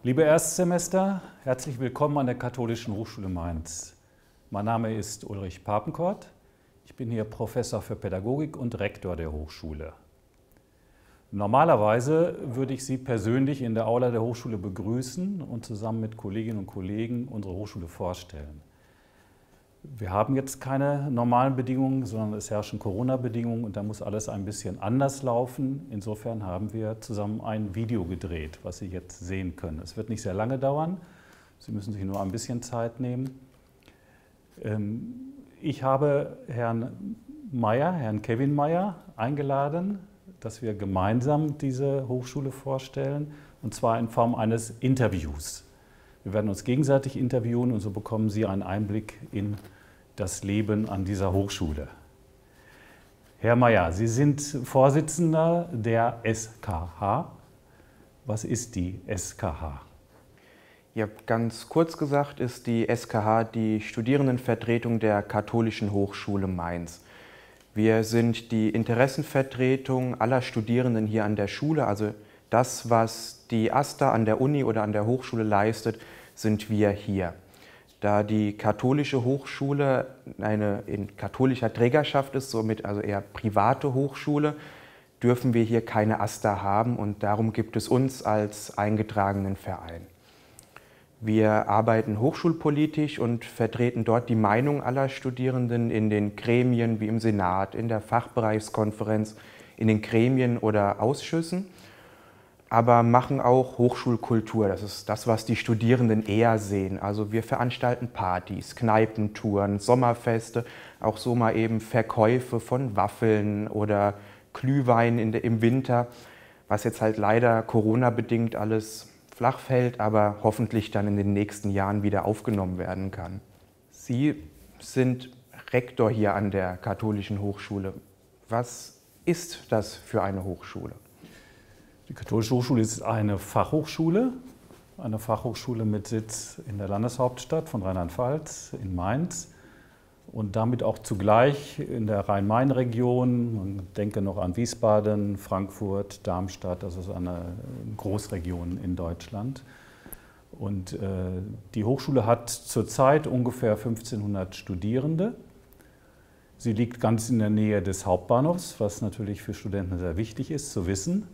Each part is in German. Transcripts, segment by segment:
Liebe Erstsemester, herzlich willkommen an der Katholischen Hochschule Mainz. Mein Name ist Ulrich Papenkort. Ich bin hier Professor für Pädagogik und Rektor der Hochschule. Normalerweise würde ich Sie persönlich in der Aula der Hochschule begrüßen und zusammen mit Kolleginnen und Kollegen unsere Hochschule vorstellen. Wir haben jetzt keine normalen Bedingungen, sondern es herrschen Corona-Bedingungen und da muss alles ein bisschen anders laufen. Insofern haben wir zusammen ein Video gedreht, was Sie jetzt sehen können. Es wird nicht sehr lange dauern, Sie müssen sich nur ein bisschen Zeit nehmen. Ich habe Herrn Kevin Meyer, eingeladen, dass wir gemeinsam diese Hochschule vorstellen, und zwar in Form eines Interviews. Wir werden uns gegenseitig interviewen und so bekommen Sie einen Einblick in das Leben an dieser Hochschule. Herr Meyer, Sie sind Vorsitzender der SKH. Was ist die SKH? Ja, ganz kurz gesagt ist die SKH die Studierendenvertretung der Katholischen Hochschule Mainz. Wir sind die Interessenvertretung aller Studierenden hier an der Schule, also das, was die AStA an der Uni oder an der Hochschule leistet, sind wir hier. Da die katholische Hochschule eine in katholischer Trägerschaft ist, somit also eher private Hochschule, dürfen wir hier keine AStA haben und darum gibt es uns als eingetragenen Verein. Wir arbeiten hochschulpolitisch und vertreten dort die Meinung aller Studierenden in den Gremien wie im Senat, in der Fachbereichskonferenz, in den Gremien oder Ausschüssen, aber machen auch Hochschulkultur. Das ist das, was die Studierenden eher sehen. Also wir veranstalten Partys, Kneipentouren, Sommerfeste, auch so mal eben Verkäufe von Waffeln oder Glühwein im Winter, was jetzt halt leider Corona-bedingt alles flach fällt, aber hoffentlich dann in den nächsten Jahren wieder aufgenommen werden kann. Sie sind Rektor hier an der Katholischen Hochschule. Was ist das für eine Hochschule? Die Katholische Hochschule ist eine Fachhochschule mit Sitz in der Landeshauptstadt von Rheinland-Pfalz, in Mainz und damit auch zugleich in der Rhein-Main-Region. Man denke noch an Wiesbaden, Frankfurt, Darmstadt, das ist eine Großregion in Deutschland. Und die Hochschule hat zurzeit ungefähr 1500 Studierende. Sie liegt ganz in der Nähe des Hauptbahnhofs, was natürlich für Studenten sehr wichtig ist zu wissen.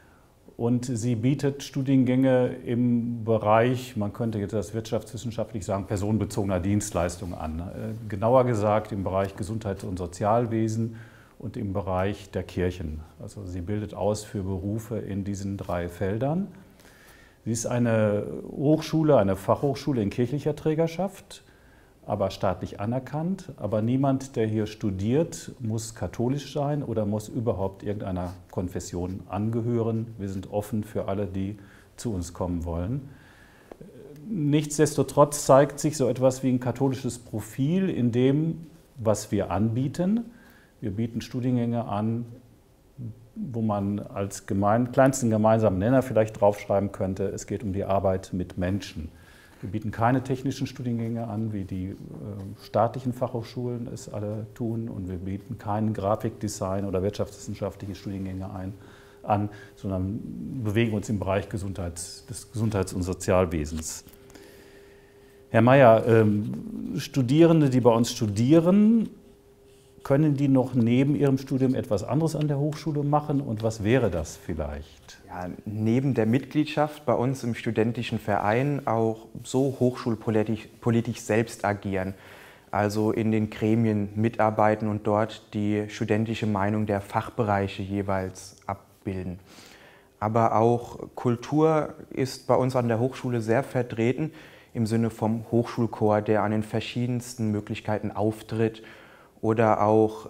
Und sie bietet Studiengänge im Bereich, man könnte jetzt das wirtschaftswissenschaftlich sagen, personenbezogener Dienstleistungen an. Genauer gesagt im Bereich Gesundheits- und Sozialwesen und im Bereich der Kirchen. Also sie bildet aus für Berufe in diesen 3 Feldern. Sie ist eine Hochschule, eine Fachhochschule in kirchlicher Trägerschaft, aber staatlich anerkannt. Aber niemand, der hier studiert, muss katholisch sein oder muss überhaupt irgendeiner Konfession angehören. Wir sind offen für alle, die zu uns kommen wollen. Nichtsdestotrotz zeigt sich so etwas wie ein katholisches Profil in dem, was wir anbieten. Wir bieten Studiengänge an, wo man als kleinsten gemeinsamen Nenner vielleicht draufschreiben könnte, es geht um die Arbeit mit Menschen. Wir bieten keine technischen Studiengänge an, wie die staatlichen Fachhochschulen es alle tun, und wir bieten keinen Grafikdesign oder wirtschaftswissenschaftliche Studiengänge an, sondern bewegen uns im Bereich des Gesundheits- und Sozialwesens. Herr Meyer, Studierende, die bei uns studieren, können die noch neben ihrem Studium etwas anderes an der Hochschule machen, und was wäre das vielleicht? Ja, neben der Mitgliedschaft bei uns im studentischen Verein auch so hochschulpolitisch selbst agieren, also in den Gremien mitarbeiten und dort die studentische Meinung der Fachbereiche jeweils abbilden. Aber auch Kultur ist bei uns an der Hochschule sehr vertreten, im Sinne vom Hochschulchor, der an den verschiedensten Möglichkeiten auftritt, oder auch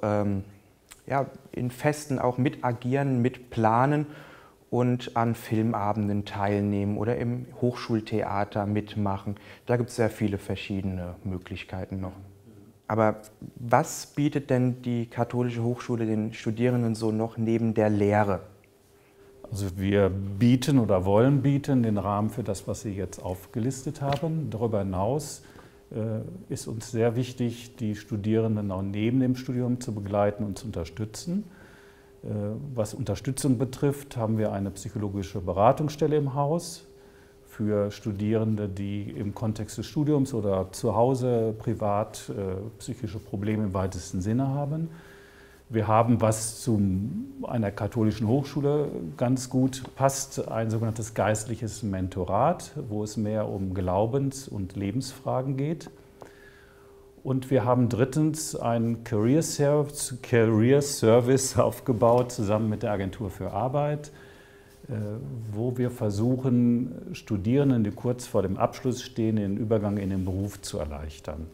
in Festen auch mit agieren, mit planen und an Filmabenden teilnehmen oder im Hochschultheater mitmachen. Da gibt es sehr viele verschiedene Möglichkeiten noch. Aber was bietet denn die Katholische Hochschule den Studierenden so noch neben der Lehre? Also wir bieten oder wollen bieten den Rahmen für das, was Sie jetzt aufgelistet haben. Darüber hinaus ist uns sehr wichtig, die Studierenden auch neben dem Studium zu begleiten und zu unterstützen. Was Unterstützung betrifft, haben wir eine psychologische Beratungsstelle im Haus für Studierende, die im Kontext des Studiums oder zu Hause privat psychische Probleme im weitesten Sinne haben. Wir haben, was zu einer katholischen Hochschule ganz gut passt, ein sogenanntes geistliches Mentorat, wo es mehr um Glaubens- und Lebensfragen geht. Und wir haben drittens einen Career Service aufgebaut, zusammen mit der Agentur für Arbeit, wo wir versuchen, Studierenden, die kurz vor dem Abschluss stehen, den Übergang in den Beruf zu erleichtern.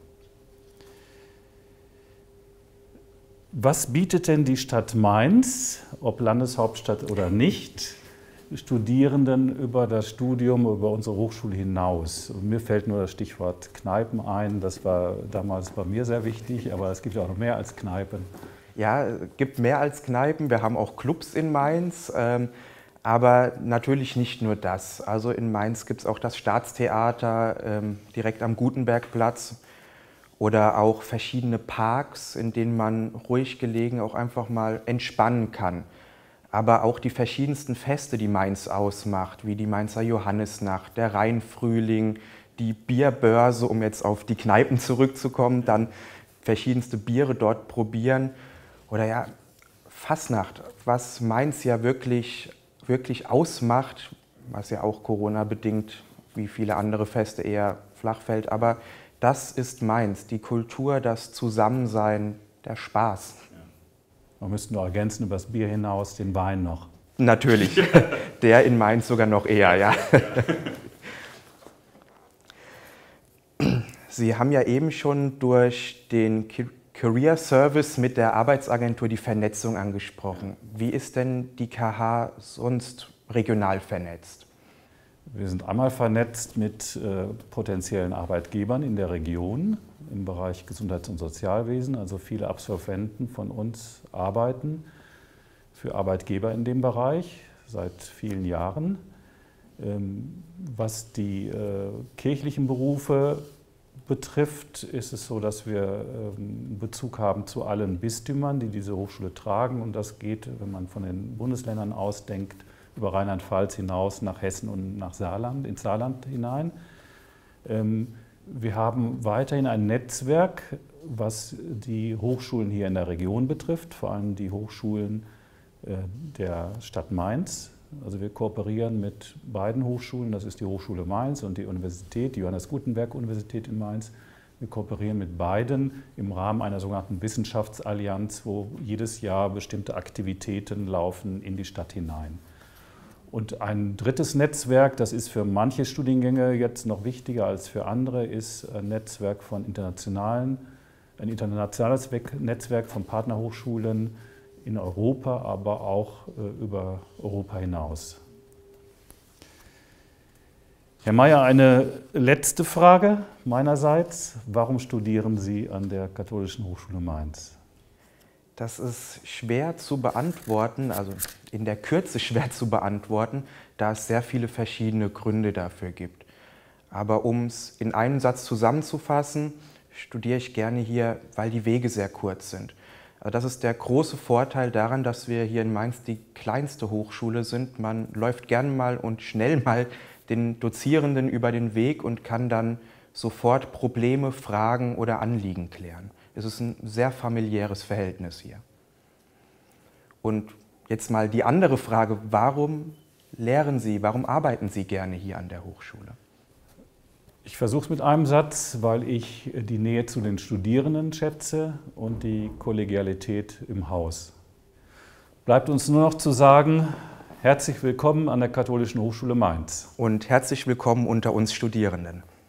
Was bietet denn die Stadt Mainz, ob Landeshauptstadt oder nicht, Studierenden über das Studium, über unsere Hochschule hinaus? Und mir fällt nur das Stichwort Kneipen ein, das war damals bei mir sehr wichtig, aber es gibt ja auch noch mehr als Kneipen. Ja, es gibt mehr als Kneipen, wir haben auch Clubs in Mainz, aber natürlich nicht nur das. Also in Mainz gibt es auch das Staatstheater direkt am Gutenbergplatz oder auch verschiedene Parks, in denen man ruhig gelegen auch einfach mal entspannen kann. Aber auch die verschiedensten Feste, die Mainz ausmacht, wie die Mainzer Johannisnacht, der Rheinfrühling, die Bierbörse, um jetzt auf die Kneipen zurückzukommen, dann verschiedenste Biere dort probieren. Oder ja, Fastnacht, was Mainz ja wirklich ausmacht, was ja auch Corona-bedingt, wie viele andere Feste, eher flach fällt. Aber das ist Mainz, die Kultur, das Zusammensein, der Spaß. Wir müssten noch ergänzen über das Bier hinaus den Wein noch. Natürlich, der in Mainz sogar noch eher, ja. Sie haben ja eben schon durch den Career Service mit der Arbeitsagentur die Vernetzung angesprochen. Wie ist denn die KH sonst regional vernetzt? Wir sind einmal vernetzt mit potenziellen Arbeitgebern in der Region im Bereich Gesundheits- und Sozialwesen. Also viele Absolventen von uns arbeiten für Arbeitgeber in dem Bereich seit vielen Jahren. Was die kirchlichen Berufe betrifft, ist es so, dass wir Bezug haben zu allen Bistümern, die diese Hochschule tragen. Und das geht, wenn man von den Bundesländern ausdenkt, über Rheinland-Pfalz hinaus nach Hessen und nach Saarland, ins Saarland hinein. Wir haben weiterhin ein Netzwerk, was die Hochschulen hier in der Region betrifft, vor allem die Hochschulen der Stadt Mainz. Also wir kooperieren mit beiden Hochschulen, das ist die Hochschule Mainz und die Universität, die Johannes Gutenberg-Universität in Mainz. Wir kooperieren mit beiden im Rahmen einer sogenannten Wissenschaftsallianz, wo jedes Jahr bestimmte Aktivitäten laufen in die Stadt hinein. Und ein drittes Netzwerk, das ist für manche Studiengänge jetzt noch wichtiger als für andere, ist ein Netzwerk von ein internationales Netzwerk von Partnerhochschulen in Europa, aber auch über Europa hinaus. Herr Meyer, eine letzte Frage meinerseits. Warum studieren Sie an der Katholischen Hochschule Mainz? Das ist schwer zu beantworten, also in der Kürze schwer zu beantworten, da es sehr viele verschiedene Gründe dafür gibt. Aber um es in einem Satz zusammenzufassen, studiere ich gerne hier, weil die Wege sehr kurz sind. Also das ist der große Vorteil daran, dass wir hier in Mainz die kleinste Hochschule sind. Man läuft gerne mal und schnell mal den Dozierenden über den Weg und kann dann sofort Probleme, Fragen oder Anliegen klären. Es ist ein sehr familiäres Verhältnis hier. Und jetzt mal die andere Frage, warum lehren Sie, warum arbeiten Sie gerne hier an der Hochschule? Ich versuche es mit einem Satz, weil ich die Nähe zu den Studierenden schätze und die Kollegialität im Haus. Bleibt uns nur noch zu sagen, herzlich willkommen an der Katholischen Hochschule Mainz. Und herzlich willkommen unter uns Studierenden.